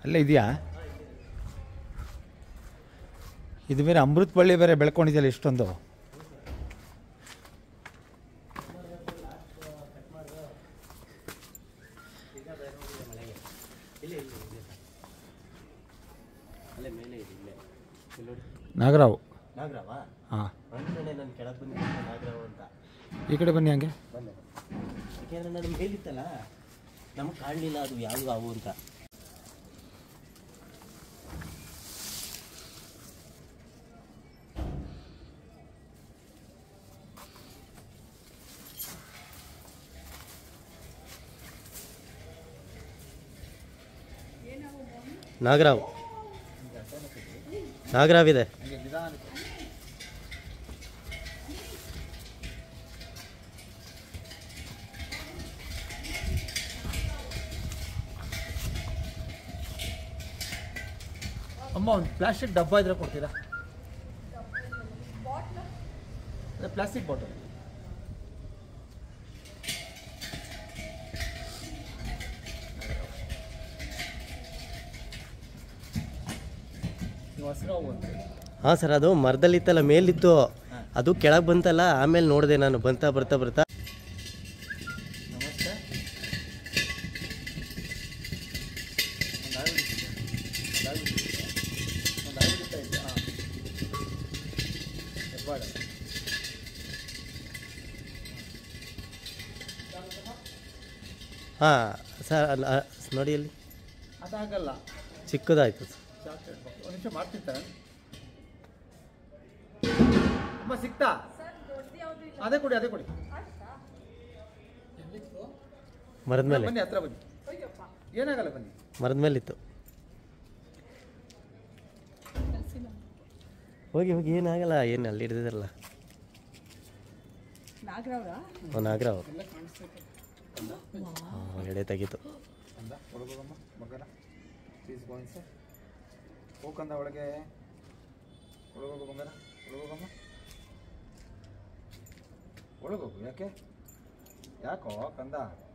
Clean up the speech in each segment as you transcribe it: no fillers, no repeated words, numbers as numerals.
ಅಲ್ಲೇ ಇದೆಯಾ? ಇದು ಬೇರೆ ಅಮೃತ ಬಳ್ಳಿ ಬೇರೆ ಬೆಳ್ಕೊಂಡಿದೆಯಲ್ಲ ಇಷ್ಟೊಂದು. ನಾಗರಾವ್. ಹಾಂ, ಈ ಕಡೆ ಬನ್ನಿ. ಹಂಗೆ ಯಾಕೆಂದ್ರೆ ನಾನು ಮೇಲಿತ್ತಲ್ಲ, ನಮ್ಗೆ ಕಾಣಲಿಲ್ಲ ಅದು ಯಾವುದು ಅವು ಅಂತ. ನಾಗರಾವ್ ಇದೆ. ಅಮ್ಮ, ಒಂದು ಪ್ಲಾಸ್ಟಿಕ್ ಡಬ್ಬ ಇದ್ರೆ ಕೊಡ್ತೀರಾ? Plastic bottle. ಹಾಂ ಸರ್, ಅದು ಮರದಲ್ಲಿತ್ತಲ್ಲ, ಮೇಲಿತ್ತು, ಅದು ಕೆಳಗೆ ಬಂತಲ್ಲ, ಆಮೇಲೆ ನೋಡಿದೆ ನಾನು ಬರ್ತಾ ಬರ್ತಾ ಬರ್ತಾ. ಹಾಂ ಸರ್, ನೋಡಿ ಅಲ್ಲಿ ಅದಾಗಲ್ಲ, ಚಿಕ್ಕದಾಯ್ತು. ಒಂದು ನಿಮಿಷ ಮಾಡ್ತಿರ್ತಾರೆ. ಅಮ್ಮ ಸಿಕ್ತಾ? ಅದೇ ಕೊಡಿ, ಅದೇ ಕೊಡಿ. ಮರದ ಮೇಲೆ ಬನ್ನಿ, ಹತ್ರ ಬನ್ನಿ. ಏನಾಗಲ್ಲ, ಬನ್ನಿ. ಮರದ ಮೇಲಿತ್ತು. ಹೋಗಿ ಹೋಗಿ, ಏನಾಗಲ್ಲ. ಏನು ಅಲ್ಲಿ ಹಿಡಿದಿದ್ರಲ್ಲ, ನಾಗರಾವ್. ಎಡೆ ತೆಗೀತು. ಹೋಗಂದ ಒಳಗೆ, ಒಳಗೋಗು ಬಂಗಾರ, ಒಳಗೋಗಮ್ಮ, ಒಳಗೋಗು. ಯಾಕೋ ಕಂದ?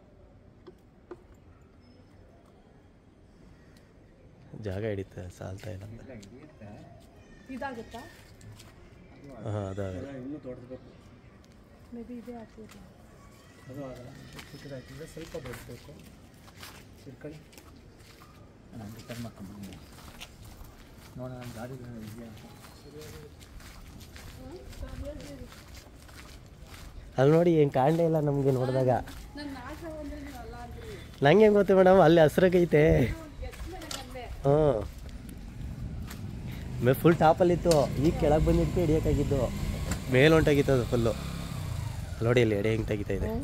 ಜಾಗ ಹಿಡಿತೆ, ಸಾಲ್ತಾ ಇಲ್ಲ. ಇದಾಗುತ್ತಾ? ಹಾಂ, ಅದಾಗಲ್ಲ. ಇನ್ನೂ ದೊಡ್ಡಬೇಕು. ಮೇ ಬಿ ಇದೇ ಆಗ್ತದೆ. ಅದು ಆಗಲ್ಲ, ಚಿಕ್ಕದಾಗ್ತದೆ. ಸ್ವಲ್ಪ ದೊಡ್ಡಬೇಕು. ಇಟ್ಕೊಳ್ಳಿ, ನಾನು ರಿಟರ್ನ್ ಮಾಡ್ಕೊಂಡು ನೋಡೋಣ ನನ್ನ ಗಾಡಿ ಇದೆಯಾ ಅಂತ. ಅಲ್ಲಿ ನೋಡಿ, ಏನು ಕಾಣಲೇ ಇಲ್ಲ ನಮಗೆ ನೋಡಿದಾಗ. ನಂಗೆ ಹೆಂಗೆ ಗೊತ್ತು ಮೇಡಮ್, ಅಲ್ಲಿ ಹಸ್ರಾಗೈತೆ. ಹ್ಞೂ, ಫುಲ್ ಟಾಪಲ್ಲಿತ್ತು. ಈಗ ಕೆಳಗೆ ಬಂದಿದ್ದಕ್ಕೆ ಹಿಡಿಯೋಕ್ಕಾಗಿದ್ದು, ಮೇಲೆ ಹೊಂಟಾಗಿತ್ತು ಅದು ಫುಲ್ಲು. ನೋಡಿ ಅಲ್ಲಿ ಎಡೆ ಹೆಂಗೆ ತೆಗಿತಾ ಇದೆ.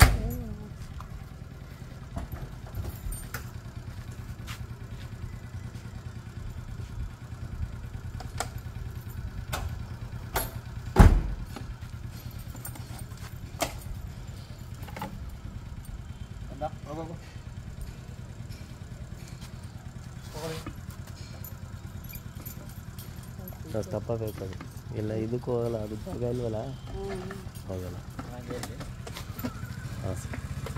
ತಪ್ಪಬೇಕು. ಇಲ್ಲ, ಇದಕ್ಕೂ ಹೋಗಲ್ಲ, ಅದು ಜಾಗ ಇಲ್ವಲ್ಲ, ಹೋಗಲ್ಲ. ಹಾಂ ಸರ್.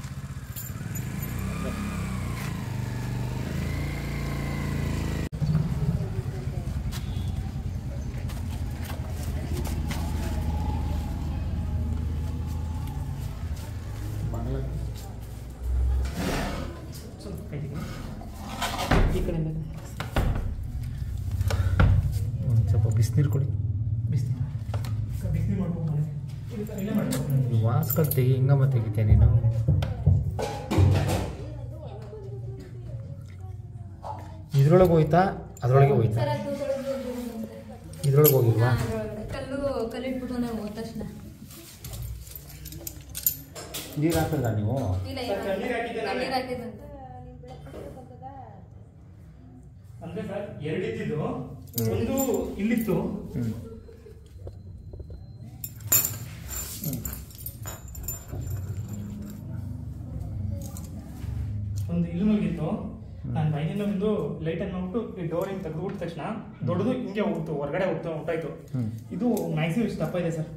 ಈ ಕಡೆಯಿಂದ ಒಂದು ಸ್ವಲ್ಪ ಬಿಸಿನೀರು ಕೊಡಿ. ಬಿಸಿನೀರು ಮಾಡ್ಕೊಂಡು ವಾಸ್ಗಳು ತೆಗಿ. ಹಿಂಗಮ್ಮ ತೆಗಿತೀಯ ನೀನು? ಇದ್ರೊಳಗೆ ಹೋಯ್ತಾ, ಅದರೊಳಗೆ ಹೋಯ್ತಾ? ಇದ್ರೊಳಗೆ ಹೋಗಿಲ್ವಾ? ನೀರು ಹಾಕಿದ್ರಾ ನೀವು? ಅಂದ್ರೆ ಸರ್, ಎರಡಿದ್ದು ಒಂದು ಇಲ್ಲಿತ್ತು, ಒಂದು ಇಲ್ಲಿ ಮುಗಿತ್ತು. ನಾನು ಮೈನಿಂದ ಒಂದು ಲೈಟ್ ಅನ್ನು ನೋಡ್ಬಿಟ್ಟು ಈ ಡೋರ್ ಹಿಂಗೆ ತೆಗೆದುಬಿಟ್ಟ ತಕ್ಷಣ ದೊಡ್ಡದು ಹಿಂಗೆ ಹೋಗ್ತು, ಹೊರಗಡೆ ಹೊಂಟಾಯ್ತು. ಇದು ಮ್ಯಾಕ್ಸಿಮಮ್ ಇಷ್ಟು ದಪ್ಪ ಇದೆ ಸರ್.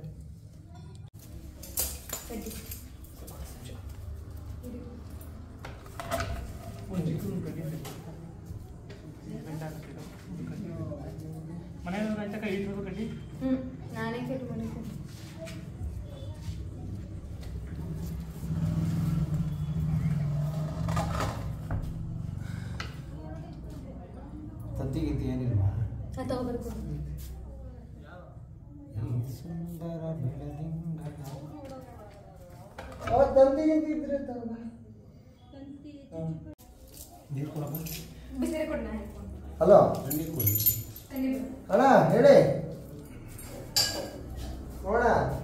ಗಂಟೆ ಆಗುತ್ತಿದ್ದು ಮನೆಯವ್ರ ಆಯ್ತಕ್ಕ ಇಳಿಸ್ಬೇಕು ಕಡ್ಡಿ. ನಾನೇ ಕೆಟ್ಟು ಮನೆ ತಂತಿ ಗಿಂತಿ ಏನಿಲ್ವಾ? ತಗೋಬರ್ಕು ಸುಂದರ ಬೆಳದಿಂಗಳ ತಂತಿ ಗಿಂತಿ ಇದ್ರೆ ತಗೋಬ. ನೀರು ಕೊಡಪ್ಪ. ಬಿಸಿನೀರು ಕೊಡು ನಾನು. ಹಲೋ ನೀರು ಕೊಡಿ ಅಣ್ಣ. ಹೇಳಿ ನೋಡ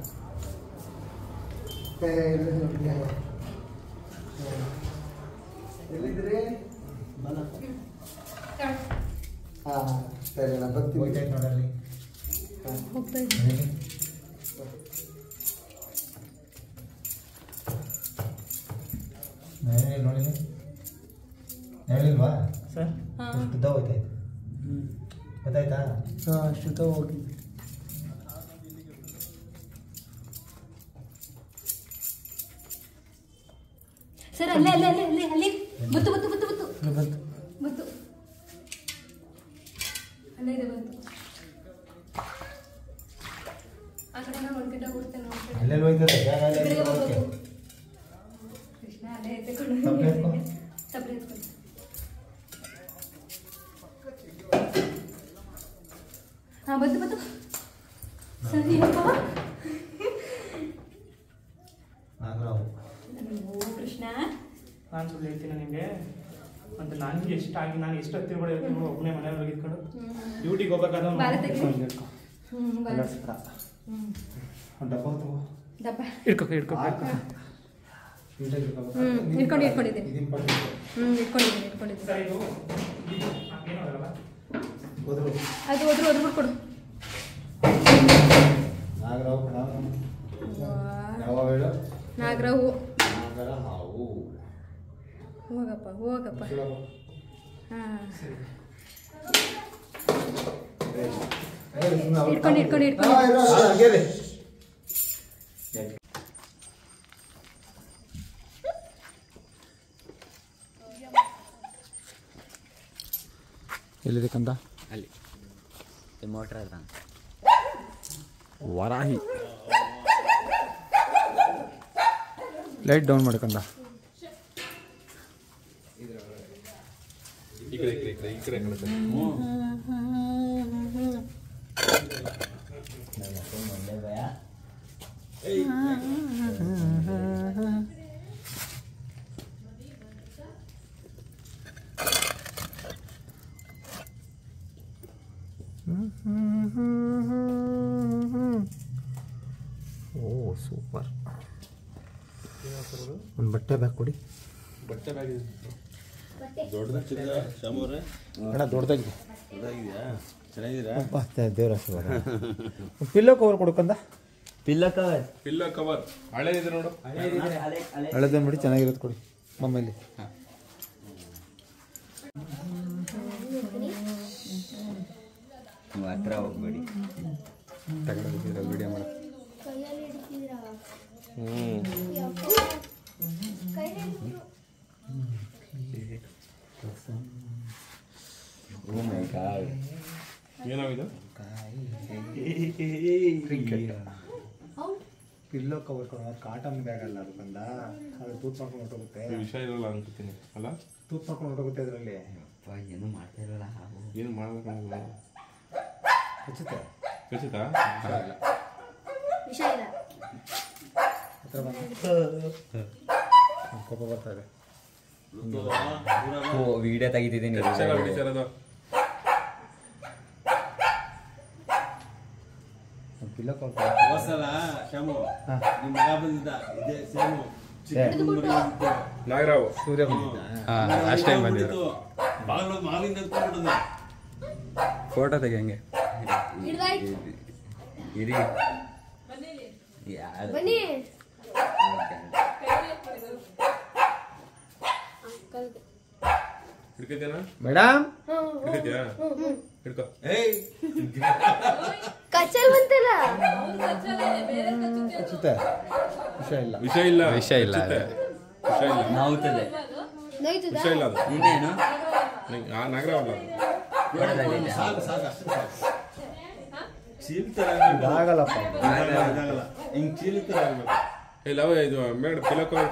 ಎಲ್ಲಿದ್ರಿ? ಹಾಂ ಸರಿ ಅಣ್ಣ ಬರ್ತೀವಿ ನೋಡಲ್ಲಿ. ಹೋಗ್ತಾ ಇದ್ದೀನಿ. ನೋಡಿಲ್ಲ ಹೇಳಿಲ್ವಾ ಸರ್ ಶುದ್ಧ ಹೋಯ್ತಾಯ್ತು. ಗೊತ್ತಾಯ್ತಾ? ಹಾಂ ಶುದ್ಧ ಹೋಗಿ. ಸರ್ ಅಲ್ಲೇ ಅಲ್ಲೇ ಅಲ್ಲೇ ಅಲ್ಲೇ ಅಲ್ಲಿ ಬತ್ತು ಬತ್ತು ಬತ್ತು ಬತ್ತು ಬಂತು ಬತ್ತು ಅಲ್ಲೇ ಇದೆ ಬಂತು. ಆ ಕಡೆ ನಾವು ಒಳಗಡೆ ಹೋಗ್ತೇನೆ ನೋಡ್ತೇನೆ. ಅಲ್ಲೆಲ್ಲಿ ಹೋಯ್ತದೆ ಜಾಗ ಈ ಕಡೆಗೆ ಅಲ್ಲೇ ಬರ್ಬೇಕು. ಕೃಷ್ಣ ಅಲ್ಲೇ ಎತ್ಕೊಂಡು ತಪ್ಪಲೆ ಎತ್ಕೊಂಡು. ತಪ್ಪಲೆ ಎತ್ಕೊಂಡು. ಹಾಂ ಬತ್ತು ಬತ್ತು ಸರಿ ಅಪ್ಪ. ನಾಗರಾವು ಓ ಕೃಷ್ಣ ನಾನು ಸುಳ್ಳು ಹೇಳ್ತೀನಿ ನಿಮಗೆ. ಮತ್ತು ನನಗೆ ಎಷ್ಟಾಗಿ ನಾನು ಎಷ್ಟು ಹತ್ತಿರ ಹೇಳ್ತೀನಿ ಒಬ್ಬನೇ ಮನೆಯವ್ರಿಗೆ ಇದ್ಕೊಂಡು ಡ್ಯೂಟಿಗೆ ಹೋಗ್ಬೇಕಾದ್ರೆ ಭಾರತಕ್ಕೆ ಬರ ಡಬ್ಬ ತಗೋ. ದಪ್ಪ ಇಟ್ಕೊ ಇಟ್ಕೊಂಡಿದ್ದೀನಿ. ಇಟ್ಕೊಂಡಿದ್ದೀನಿ. ಸರ್ ಇದು ಏನೋ ಅದಲ್ಲ ಹೋದ್ರು ಅದು ಹೋದ್ರು ಕೊಡು. ನಾಗರಾವು ಯಾವ ಹೇಳು? ನಾಗರಾವು ನಾಗರ ಹಾವು. ಹೋಗಪ್ಪ ಹಾಂ ಇಟ್ಕೊಂಡು ಎಲ್ಲಿದೆ ಕಂದ? ಅಲ್ಲಿ ಮೋಟ್ರ್ ಅದ ವರಾಹಿ. ಲೈಟ್ ಡೌನ್ ಮಾಡಿ ಕಂದ. ಈ ಕಡೆ ಓ ಸೂಪರ್. ಒಂದು ಬಟ್ಟೆ ಬ್ಯಾಗ್ ಕೊಡಿ. ಬಟ್ಟೆ ಬ್ಯಾಗ್ ದೊಡ್ಡದಾಗ್ತಿದೆ ಶಾಮವ್ರೆ. ಅಣ್ಣ ದೊಡ್ಡದಾಗಿದೆ. ದೊಡ್ಡದಾಗಿದೆಯಾ? ಚೆನ್ನಾಗಿದ್ದೀರಾ? ದೇವ್ರ ಆಶೀರ್ವಾದ. ಪಿಲ್ಲೋ ಕವರ್ ಕೊಡ್ಕಂದ. ಪಿಲ್ಲೋ ಕವರ್ ಹಳೇದಿದೆ ನೋಡು. ಹಳೇದ ನೋಡಿ ಚೆನ್ನಾಗಿರೋದು ಕೊಡಿ ಮಮ್ಮಲ್ಲಿ. ಹತ್ರ ಹೋಗ್ಬೇಡಿ. ತಗೊಂಡು ವಿಡಿಯೋ ಮಾಡ. ಏನಾಗಿದೆ? ಪಿಲ್ಲೋ ಕವರ್ ಕೊಡೋ ಕಾಟನ್ ಬ್ಯಾಗ್ ಅಲ್ಲ ಅದು ಬಂದ. ಅದು ತೂತ್ ಮಾಡ್ಕೊಂಡು ಹೊರಟೋಗುತ್ತೆ. ವಿಷಯ ಇರಲ್ಲ ಅನ್ಕೋತೀನಿ ಅಲ್ಲ? ತೂತ್ ಮಾಡ್ಕೊಂಡು ಹೊರಟೋಗುತ್ತೆ ಅದರಲ್ಲಿ. ಏನು ಮಾಡ್ತಾ ಇರಲ್ಲ. ಏನು ಮಾಡಬೇಕಲ್ಲ? ಹಚ್ಚುತ್ತೆ ಖಚಿತ? ವಿಷಯ ಇಲ್ಲ. ಹತ್ರ ಬಂದು ಕೋಪ ಬರ್ತಾ ಇದೆ. ವಿಡಿಯೋ ತೆಗಿತಿದ್ದೀನಿ. ಪಿಲ್ಲೋ ಕವರ್ ನಾಗರಾವು ಸೂರ್ಯ ಬಂದಿದ್ದ. ಲಾಸ್ಟ್ ಟೈಮ್ ಬಂದಿದ್ರು. ಫೋಟೋ ತೆಗಿಯಂಗೆ ಇರಿ. ಬನ್ನಿ ಹಿಡ್ಕೈತೇನಾ? ಮೇಡಮ್ ಹಿಡ್ಕೈತ್ಯಾ? ಹಿಡ್ಕೊ. ಕಚ್ಚಲ್ ಬಂತಲ್ಲ. ಹಚ್ಚುತ್ತೆ. ವಿಷಯ ಇಲ್ಲ. ವಿಷಯ ಇಲ್ಲ. ವಿಷಯ ಇಲ್ಲ. ಹಚ್ಚುತ್ತೆ. ವಿಷಯ ಇಲ್ಲ. ನೋವುತ್ತದೆ. ನೋಯ್ತದ? ವಿಷಯ ಇಲ್ಲ ಅದು. ಇನ್ನೇನು ನಾಗರಾವಲ್ಲ ಅದು. ಆಗಲ್ಲಪ್ಪ ಹಿಂಗ್ ಚೀಲ ತರ ಆಗ್ಬೇಕು. ಇಲ್ಲ ಇದು ಮೇಡ ಪಿಲೋ ಕವರ್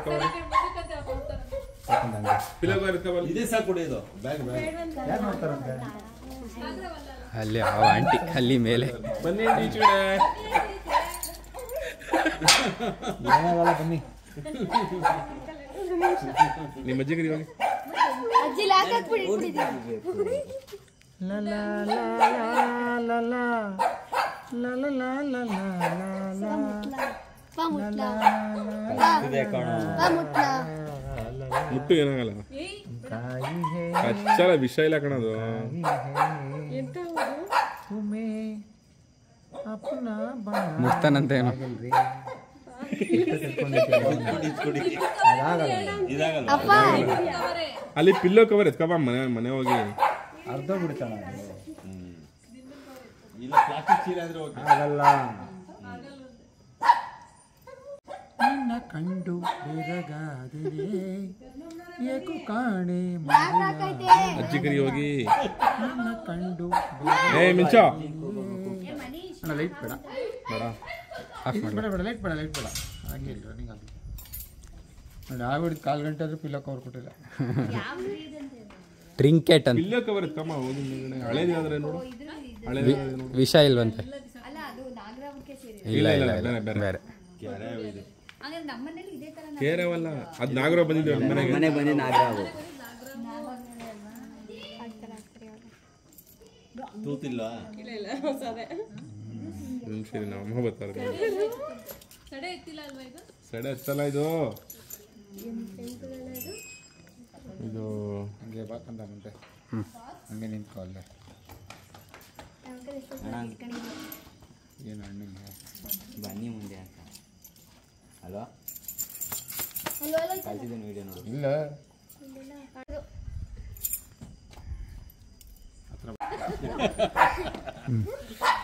ಪಿಲೋ ಕವರ್ ಇಟ್ಕೊಬಲ್ಲ. ಇದೇ ಸಾಕು ಕುಡಿಯೋದು ಬ್ಯಾಗ್ ಯಾರು ಮಾಡ್ತಾರಂತೆ ಅಲ್ಲಿ ಆ ಆಂಟಿ ಅಲ್ಲಿ ಮೇಲೆ ಬನ್ನಿ ಈಚೆಗಡೆ. ಏನಾಗಲ್ಲ ಬನ್ನಿ. ನಿಮ್ಮ ಅಜ್ಜಿಗೆ ಇವಾಗ ಅಜ್ಜಿ ಲಾಕ್ ಹಾಕ್ಬಿಡಿ ಮುಟ್ಟು ಏನಾಗಲ್ಲ. ಅಚ್ಚಲ ವಿಷ ಇಲ್ಲ ಕಣದು. ಮುಟ್ತಾನಂತ ಏನೋ ಅಪ್ಪ ಅಲ್ಲಿ ಪಿಲ್ಲೋ ಕವರ್ ಎತ್ಕೊಬ ಮನೆ ಹೋಗಿ. ಅರ್ಧ ಬಿಡ್ತಾನ ಇಲ್ಲ ಪ್ಲಾಸ್ಟಿಕ್ ಚೀಲ ಆದ್ರೆ ಓಕೆ. ಆಗಲ್ಲ. ನಿನ್ನ ಕಂಡು ಬೆರಗಾದರೆ ಏಕು ಕಾಣೆ ಅಜ್ಜಿ ಕರಿ ಹೋಗಿ. ನಿನ್ನ ಕಂಡು ಏ ಮಿಂಚೋ ಲೈಟ್ ಬೇಡ ಬೇಡ ಬೇಡ ಬೇಡ ಲೈಟ್ ಬೇಡ ಲೈಟ್ ಬೇಡ ಹಾಗೆ ಇಲ್ಲ ರನ್ನಿಂಗ್ ಆಗಲಿ ನೋಡಿ ಆಗ್ಬಿಟ್ಟು 1/4 ಗಂಟೆ ಆದರೂ ಪಿಲ್ಲೋ ಕವರ್ ಕೊಟ್ಟಿಲ್ಲ. ಟ್ರಿಂಕೆಟ್ ಅಂತ ಪಿಲ್ಲೋ ಕವರ್ ಎತ್ಕಮ್ಮ ಹೋಗಿ ಮುಂದ್ಗಡೆ. ಹಳೇದಾದ್ರೆ ನೋಡು ಹಳೇದಾದ್ರೆ ನೋಡು. ವಿಷ ಇಲ್ವಂತೆ. ಇಲ್ಲ ಇಲ್ಲ ಇಲ್ಲ ಬೇರೆ ಕೇರವಲ್ಲ ಅದು ನಾಗರಾವ್ ಬಂದಿದ್ದೇವೆ ಮನೆಗೆ ಬಂದು ನಾಗರಾವು ತೂತಿಲ್ಲ. ಸರಿ ನಾವು ಅಮ್ಮ ಬರ್ತಾರೆ. ಸಡೆ ಎತ್ತಲ್ಲ ಇದು ಇದು ಹಂಗೆ ಬಾಕಂತ ಮುಂದೆ ಹಂಗೆ ನಿಂತ್ಕೊ ಅಲ್ಲೇ ಏನು ಹಣ್ಣಿಗೆ ಬನ್ನಿ ಮುಂದೆ ಅಂತ. ಹಲೋ ಕಳ್ಸಿದ್ದೇನೆ ವಿಡಿಯೋ ನೋಡು. ಇಲ್ಲ ಹತ್ರ